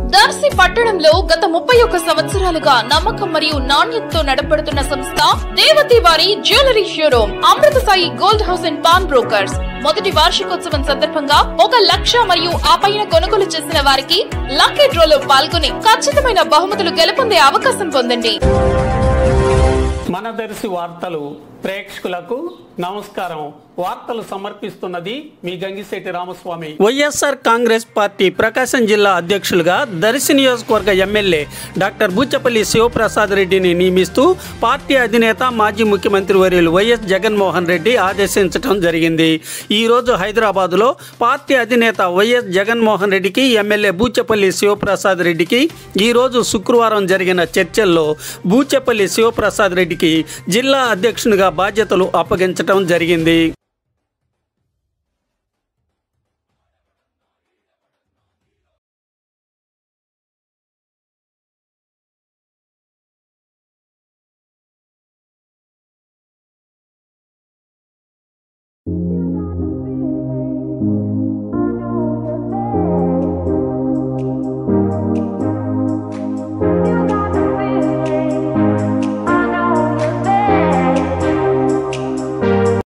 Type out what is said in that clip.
దార్సి పట్టణంలో గత 31 సంవత్సరాలుగా నమ్మకం మరియు నాణ్యతతో నడపడుతున్న సంస్థ దేవతి వారి jewellery showroom Amrutha Sai gold house and pawn brokers మొదటి వార్షికోత్సవం సందర్భంగా 1 లక్ష మరియు ఆ పైన కొనుగోలు చేసిన వారికి లక్కీ డ్రాలో పాల్గొని ఖచ్చితమైన బహుమతులు గెలుపొందే అవకాశం పొందండి. మన దర్శి వార్తలు ప్రేక్షకులకు నమస్కారం. వార్తలు సమర్పిస్తున్నది మీ గంగిశెట్టి రామస్వామి. వైఎస్ఆర్ కాంగ్రెస్ పార్టీ ప్రకాశం జిల్లా అధ్యక్షులుగా దర్శి నియోజకవర్గ ఎమ్మెల్యే డాక్టర్ బూచపల్లి శివప్రసాద్ రెడ్డిని నియమిస్తూ పార్టీ అధినేత మాజీ ముఖ్యమంత్రి వర్యులు వైఎస్ జగన్మోహన్ రెడ్డి ఆదేశించడం జరిగింది. ఈరోజు హైదరాబాదులో పార్టీ అధినేత వైఎస్ జగన్మోహన్ రెడ్డికి ఎమ్మెల్యే బూచపల్లి శివప్రసాద్ రెడ్డికి ఈరోజు శుక్రవారం జరిగిన చర్చల్లో బూచపల్లి శివప్రసాద్ రెడ్డికి జిల్లా అధ్యక్షునిగా బాధ్యతలు అప్పగించడం జరిగింది.